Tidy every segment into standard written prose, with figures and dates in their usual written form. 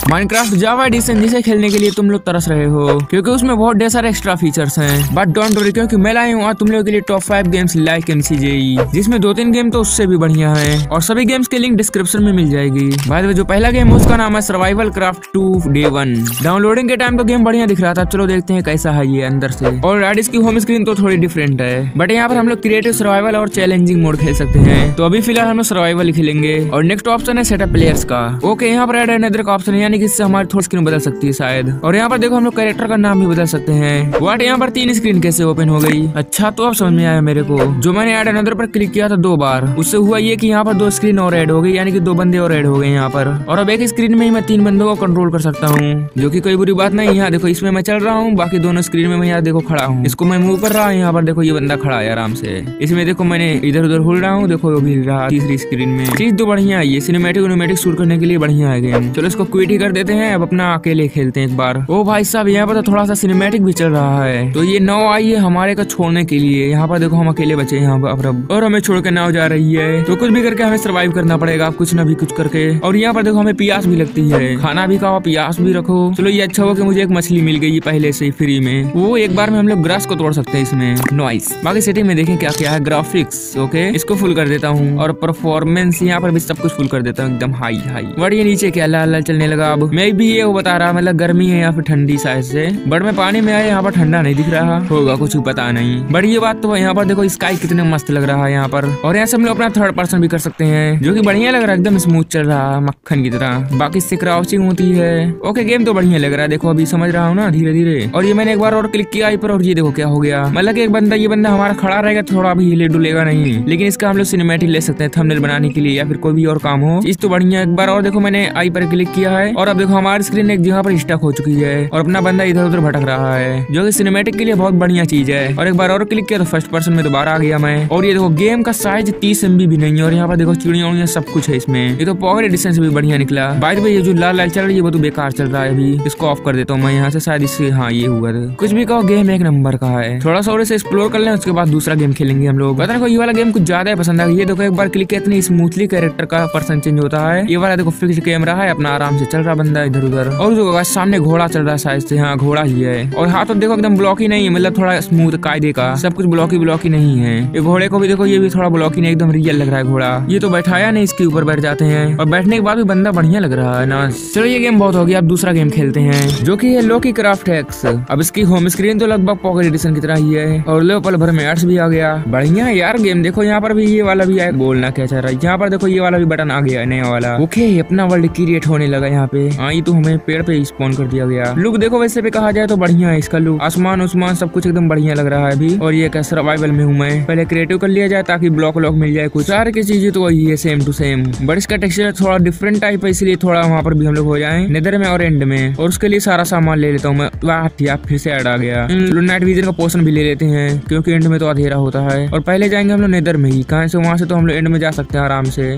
Minecraft Java edition जिसे खेलने के लिए तुम लोग तरस रहे हो, क्योंकि उसमें बहुत ढेर सारे एक्स्ट्रा फीचर्स हैं। बट डोंट वरी, क्योंकि मैं लाया हूँ तुम लोगों के लिए टॉप 5 गेम्स लाइक MCJE, जिसमें 2-3 गेम तो उससे भी बढ़िया हैं और सभी गेम्स की लिंक डिस्क्रिप्शन में मिल जाएगी। बाय द वे, जो पहला गेम है उसका नाम है सर्वाइवल क्राफ्ट 2 डे 1। डाउनलोडिंग के टाइम तो गेम बढ़िया दिख रहा था, चलो देखते हैं कैसा है ये अंदर से। और राइट, इसकी होम स्क्रीन तो थोड़ी डिफरेंट है, बट यहाँ पर हम लोग क्रिएटिव, सर्वाइवल और चैलेंजिंग मोड खेल सकते हैं। तो अभी फिलहाल हम लोग सर्वाइवल खेलेंगे। और नेक्स्ट ऑप्शन है सेटअप प्लेयर्स का। ओके, यहाँ पर ऐड अनदर का ऑप्शन है, यानी कि इससे हमारी थोड़ी स्क्रीन बदल सकती है शायद। और यहाँ पर देखो हम लोग कैरेक्टर का नाम भी बदल सकते हैं। व्हाट, यहाँ पर 3 स्क्रीन कैसे ओपन हो गई? अच्छा, तो अब समझ में आया मेरे को। जो मैंने ऐड अनदर पर क्लिक किया था 2 बार, उससे हुआ ये कि यहाँ पर 2 स्क्रीन और ऐड हो गई, यानी कि 2 बंदे और ऐड हो गए यहाँ पर। और अब एक स्क्रीन में ही मैं 3 बंदों को कंट्रोल कर सकता हूँ, जो कि कोई बुरी बात नहीं। यहाँ देखो, इसमें मैं चल रहा हूँ, बाकी दोनों स्क्रीन में मैं यहाँ देखो खड़ा हूँ। इसको मैं मूव कर रहा हूँ, यहाँ पर देखो ये बंदा खड़ा है आराम से। इसमें देखो मैंने इधर उधर हुल रहा हूँ, देखो वो भी रहा तीसरी स्क्रीन में। चीज तो बढ़िया है, ये सिनेमैटिक शूट करने के लिए बढ़िया है गेम। चलो इसको क्विट ही कर देते हैं, अब अपना अकेले खेलते हैं एक बार। ओ भाई साहब, यहाँ पर तो थोड़ा सा सिनेमैटिक भी चल रहा है। तो ये नाव आई है हमारे को छोड़ने के लिए। यहाँ पर देखो हम अकेले बचे यहाँ पर अब, और हमें छोड़ के नाव जा रही है। तो कुछ भी करके हमें सर्वाइव करना पड़ेगा, कुछ ना भी कुछ करके। और यहाँ पर देखो हमें प्यास भी लगती है, खाना भी खाओ प्यास भी रखो। चलो ये अच्छा हो कि मुझे एक मछली मिल गई पहले से ही फ्री में। वो एक बार में हम लोग ग्रास को तोड़ सकते हैं इसमें। नाइस। बाकी सेटिंग में देखें क्या क्या है। ग्राफिक्स ओके, इसको फुल कर देता हूँ। और परफॉर्मेंस यहाँ पर भी सब कुछ फुल कर देता हूँ, एकदम हाई हाई। बट ये नीचे क्या लाल लाल चलने लगा। अब मैं भी ये वो बता रहा, मतलब गर्मी है या फिर ठंडी शायद से। बट मैं पानी में आया, यहाँ पर ठंडा नहीं दिख रहा होगा, कुछ पता नहीं। बट ये बात तो यहाँ पर देखो स्काई कितने मस्त लग रहा है यहाँ पर। और यहाँ से हम लोग अपना 3rd पर्सन भी कर सकते हैं, जो कि बढ़िया लग रहा है, एकदम स्मूथ चल रहा मक्खन की तरह। बाकी इससे क्राउचिंग होती है। ओके, गेम तो बढ़िया लग रहा है, देखो अभी समझ रहा हूँ ना धीरे धीरे। और ये मैंने एक बार और क्लिक किया पर, और ये देखो क्या हो गया। मतलब ये बंदा हमारा खड़ा रहेगा, थोड़ा भी हिले डुलेगा नहीं। लेकिन इसका हम लोग सिनेमैटिक ले सकते हैं थंबनेल बनाने के लिए, या फिर कोई भी और काम हो। इस तो बढ़िया। एक बार और देखो मैंने आई पर क्लिक किया है, और अब देखो हमारी स्क्रीन एक जगह पर स्टक हो चुकी है, और अपना बंदा इधर उधर भटक रहा है, जो कि सिनेमैटिक के लिए बहुत बढ़िया चीज है। और एक बार और क्लिक किया तो 1st पर्सन में दोबारा आ गया मैं। और ये देखो गेम का साइज 30 MB भी नहीं है। और यहाँ पर देखो चिड़िया उड़िया सब कुछ है इसमें। ये तो पॉकेट एडिशन से भी बढ़िया निकला। बाय द वे, ये जो लाल लाल चल रही है वो तो बेकार चल रहा है। अभी इसको ऑफ कर देता हूँ मैं यहाँ से, शायद इससे हाँ ये हुआ था। कुछ भी कहो, गेम एक नंबर का है। थोड़ा सा और इसे एक्सप्लोर कर लें, उसके बाद दूसरा गेम खेलेंगे हम लोग। पता नहीं ये वाला गेम कुछ ज्यादा ही पसंद आ गया। ये देखो एक बार क्लिक किया, इतनी स्मूथली कैरेक्टर का पर्सन चेंज होता है। ये वाला देखो फिक्स्ड कैमरा है, अपना आराम से चल रहा बंदा इधर उधर। और जो सामने घोड़ा चल रहा है शायद से, हाँ घोड़ा ही है। और हाथ तो देखो एकदम ब्लॉकी नहीं है, मतलब थोड़ा स्मूथ कायदे का, सब कुछ ब्लॉकी नहीं है। ये घोड़े को भी देखो, ये भी थोड़ा ब्लॉकी नहीं, एकदम रियल लग रहा है घोड़ा। ये तो बैठाया नहीं, इसके ऊपर बैठ जाते हैं, और बैठने के बाद भी बंदा बढ़िया लग रहा है ना। चलो ये गेम बहुत हो गया, अब दूसरा गेम खेलते हैं, जो कि है लोकी क्राफ्ट एक्स। अब इसकी होम स्क्रीन तो लगभग पॉकेट एडिशन की तरह ही है, और लो पल भर में एड्स भी आ गया। बढ़िया है यार गेम। देखो यहाँ पर भी ये वाला भी है, बोलना क्या चाह रहा है। यहाँ पर देखो ये वाला भी बटन आ गया नया वाला। ओके, अपना वर्ल्ड क्रिएट होने लगा यहाँ पे। हाँ, ये तो हमें पेड़ पे स्पॉन कर दिया गया। लुक देखो वैसे पे कहा जाए तो बढ़िया है इसका लुक, आसमान उस्मान सब कुछ एकदम बढ़िया लग रहा है अभी। और ये क्या सर्वाइवल में हूँ मैं, पहले क्रिएटिव कर लिया जाए ताकि ब्लॉक मिल जाए कुछ। सारी की चीजें तो वही है, सेम टू सेम, बट इसका टेक्सचर थोड़ा डिफरेंट टाइप है, इसलिए थोड़ा वहाँ पर भी हम लोग हो जाए नेदर में और एंड में। और उसके लिए सारा सामान ले लेता हूँ मैं। वाह, फिर से ऐड आ गया। नाइट विजन का पोर्शन भी ले लेते हैं, क्योंकि एंड में तो अंधेरा होता है। और पहले जाएंगे हम लोग नेदर में ही, कहाँ से वहाँ से तो हम लोग एंड में जा सकते हैं आराम से।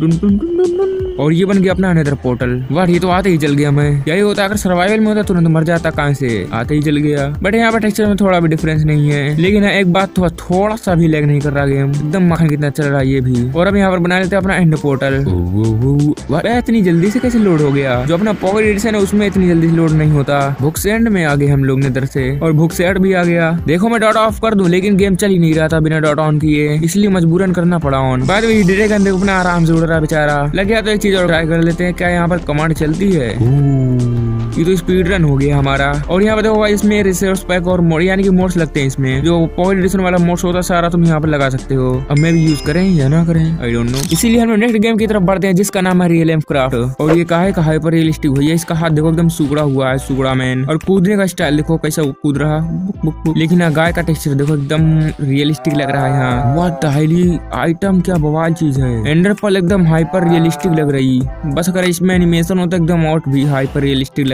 और ये बन गया अपना नेदर पोर्टल। वाह, ये तो आते ही जल गया मैं। यही होता अगर सर्वाइवल में होता तुरंत मर जाता, कहाँ से आते ही जल गया। बट यहाँ पर टेक्सचर में थोड़ा भी डिफरेंस नहीं है, लेकिन एक बात थोड़ा सा भी लैग नहीं कर रहा गेम, एकदम मक्खन कितना चल रहा है ये भी। और अब यहाँ पर बना लेते हैं अपना एंड पोर्टल। इतनी जल्दी से कैसे लोड हो गया? जो अपना पॉकेट एडिशन है उसमें इतनी जल्दी से लोड नहीं होता। भूख से एंड में आ गए हम लोग नेदर से, और भूख से एंड भी आ गया। देखो मैं डॉट ऑफ कर दूं, लेकिन गेम चल ही नहीं रहा था बिना डॉट ऑन किए, इसलिए मजबूरन करना पड़ा ऑन। बाद में ड्रैगन देखो अपना आराम से उड़ रहा बेचारा। लग गया तो एक चीज और ट्राई कर लेते हैं, क्या यहाँ पर कमांड चलती है? ये तो स्पीड रन हो गया हमारा। और यहाँ पर देखो इसमें रिसोर्स पैक और मोड, यानी कि मोड्स लगते हैं इसमें। जो पॉकेट एडिशन वाला मोड्स होता है सारा तुम यहाँ पर लगा सकते हो। अब मैं भी यूज करें या ना करें, आई डोंट नो। इसीलिए हम नेक्स्ट गेम की तरफ बढ़ते हैं, जिसका नाम है रियल एम क्राफ्ट। और ये काहे का हाइपर रियलिस्टिक हुई है, इसका हाथ देखो एकदम सुगड़ा हुआ है, सुगड़ा मैन। और कूदने का स्टाइल देखो कैसा कूद रहा, लेकिन गाय का टेक्सचर देखो एकदम रियलिस्टिक लग रहा है यहाँ। व्हाट हाईली आइटम, क्या बवाल चीज है। एंडर पर्ल एकदम हाइपर रियलिस्टिक लग रही, बस अगर इसमें एनिमेशन होता एकदम और भी हाइपर रियलिस्टिक लगता।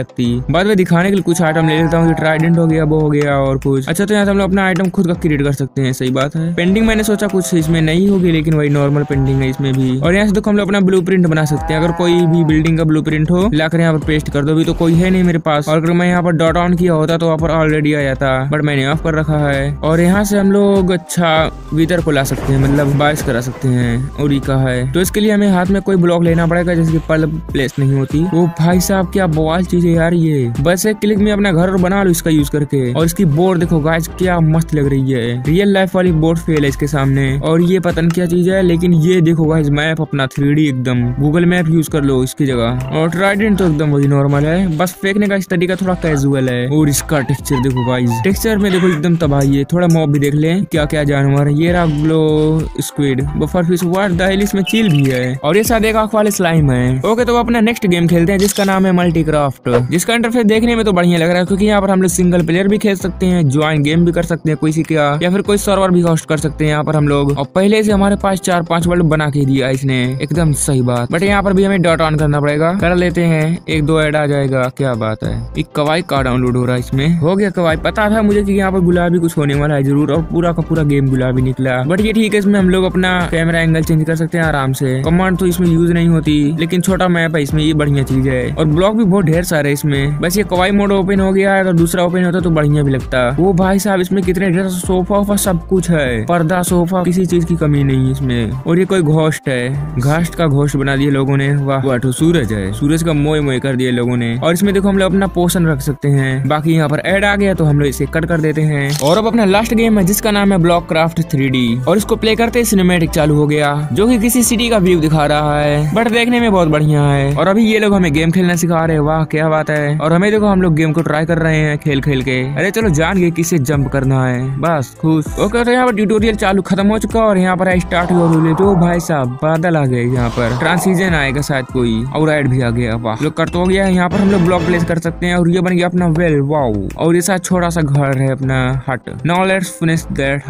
सकती। बाद में दिखाने के लिए कुछ आइटम ले लेता हूँ, ट्राइडेंट हो गया, वो हो गया और कुछ। अच्छा तो यहाँ से हम लोग अपना आइटम खुद का क्रिएट कर सकते हैं, सही बात है। पेंटिंग मैंने सोचा कुछ इसमें नहीं होगी, लेकिन वही नॉर्मल पेंटिंग है इसमें भी। और यहाँ से देखो हम लोग अपना ब्लूप्रिंट बना सकते हैं। अगर कोई भी बिल्डिंग का ब्लूप्रिंट हो लाकर यहाँ पर पेस्ट कर दो। अभी तो कोई है नहीं मेरे पास, और अगर मैं यहाँ पर डॉट ऑन किया होता तो वहाँ पर ऑलरेडी आ जाता, बट मैंने ऑफ कर रखा है। और यहाँ से हम लोग अच्छा विदर को ला सकते हैं, मतलब बारिश करा सकते हैं, ओरिका है। तो इसके लिए हमें हाथ में कोई ब्लॉक लेना पड़ेगा, जैसे कि पल प्लेस नहीं होती। वो भाई साहब क्या बवाल चीज है यार ये। बस एक क्लिक में अपना घर बना लो इसका यूज करके। और इसकी बोर्ड देखो गाइस क्या मस्त लग रही है, रियल लाइफ वाली बोर्ड फेल है इसके सामने। और ये पता नहीं क्या चीज है, लेकिन ये देखो गाइस मैप अपना 3D एकदम गूगल मैप यूज कर लो इसकी जगह। और ट्राइडेंट तो एकदम वही नॉर्मल है, बस फेंकने का इस तरीका थोड़ा कैजुअल है। और इसका टेक्सचर देखो गाइस, टेक्सचर में देखो एकदम तबाही है। थोड़ा मॉब भी देख ले क्या क्या जानवर है। ये रहा glow squid, puffer fish, what the hell, इसमें चील भी है। और ये शायद एक आंख वाले स्लाइम है। ओके तो अपना नेक्स्ट गेम खेलते हैं जिसका नाम है मल्टीक्राफ्ट, जिसका इंटरफेस देखने में तो बढ़िया लग रहा है, क्योंकि यहाँ पर हम लोग सिंगल प्लेयर भी खेल सकते हैं, ज्वाइन गेम भी कर सकते हैं कोई सी का, या फिर कोई सर्वर भी होस्ट कर सकते हैं यहाँ पर हम लोग। और पहले से हमारे पास 4-5 वर्ल्ड बना के दिया इसने, एकदम सही बात। बट यहाँ पर भी हमें डॉट ऑन करना पड़ेगा, कर लेते हैं, 1-2 ऐड आ जाएगा, क्या बात है। एक कवाई का डाउनलोड हो रहा है इसमें, हो गया कवाई। पता था मुझे कि यहाँ पर गुलाबी कुछ होने वाला है जरूर, और पूरा का पूरा गेम गुलाबी निकला। बट ये ठीक है, इसमें हम लोग अपना कैमरा एंगल चेंज कर सकते हैं आराम से। कमांड तो इसमें यूज नहीं होती, लेकिन छोटा मैप है इसमें, ये बढ़िया चीज है। और ब्लॉक भी बहुत ढेर सारे इसमें। बस ये कवाई मोड ओपन हो गया है, अगर दूसरा ओपन होता तो बढ़िया भी लगता। वो भाई साहब इसमें कितने ढेर सोफा वोफा सब कुछ है, पर्दा सोफा, किसी चीज की कमी नहीं है इसमें। और ये कोई घोस्ट है, घास्ट का घोस्ट बना दिया लोगों ने। वाह तो सूरज है, सूरज का मोए मोए कर दिया लोगों ने। और इसमें देखो हम लोग अपना पोषण रख सकते हैं। बाकी यहाँ पर ऐड आ गया तो हम लोग इसे कट कर देते हैं। और अब अपना लास्ट गेम है जिसका नाम है ब्लॉक क्राफ्ट 3D, और इसको प्ले करते सिनेमैटिक चालू हो गया, जो कि किसी सिटी का व्यू दिखा रहा है, बट देखने में बहुत बढ़िया है। और अभी ये लोग हमें गेम खेलना सिखा रहे हैं, वाह क्या बात है। और हमें देखो हम लोग गेम को ट्राई कर रहे हैं खेल खेल के। अरे चलो जान गए किससे जंप करना है, बस खुश। ओके तो यहाँ पर ट्यूटोरियल चालू खत्म हो चुका, और यहाँ पर स्टार्ट हुआ। तो भाई साहब बादल आ गए, यहाँ पर ट्रांसीजन आएगा शायद कोई, और राइड भी आ गया। वाह लोग कर तो गया है। यहाँ पर हम लोग ब्लॉक प्लेस कर सकते हैं, और ये बन गया अपना वेल, वाओ। और ये साथ छोटा सा घर है अपना हट। नाउ लेट्स फिनिश दैट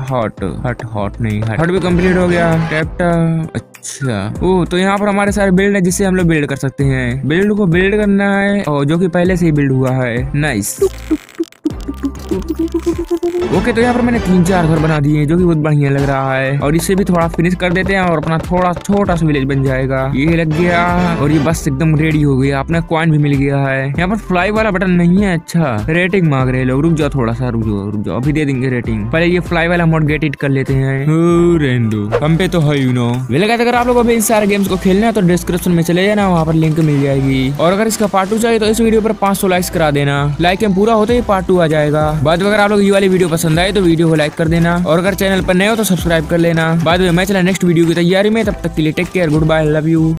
हट नहीं, हट भी कंप्लीट हो गया। अच्छा ओह, तो यहाँ पर हमारे सारे बिल्ड है जिससे हम लोग बिल्ड कर सकते हैं। बिल्ड को बिल्ड करना है, और जो कि पहले से ही बिल्ड हुआ है, नाइस। ओके तो यहाँ पर मैंने 3-4 घर बना दिए जो कि बहुत बढ़िया लग रहा है। और इसे भी थोड़ा फिनिश कर देते हैं, और अपना थोड़ा छोटा सा विलेज बन जाएगा। ये लग गया, और ये बस एकदम रेडी हो गया। अपना कॉइन भी मिल गया है। यहाँ पर फ्लाई वाला बटन नहीं है, अच्छा रेटिंग मांग रहे लोग। रुक जाओ थोड़ा सा, रुक जाओ अभी दे देंगे रेटिंग। पहले ये फ्लाई वाला मोड गेट इट कर लेते हैं। हम पे तो है यू नो। अगर आप लोगों को इन सारे गेम्स को खेलना है तो डिस्क्रिप्शन में चले जाना, वहाँ पर लिंक मिल जाएगी। और अगर इसका पार्ट 2 चाहिए तो इस वीडियो पर 500 लाइक्स करा देना। लाइक हम पूरा होते ही पार्ट 2 आ जाएगा। बाद में अगर आप लोग ये वाली वीडियो पसंद आए तो वीडियो को लाइक कर देना, और अगर चैनल पर नए हो तो सब्सक्राइब कर लेना। बाद में मैं चला नेक्स्ट वीडियो की तैयारी में, तब तक के लिए take care, goodbye, love you.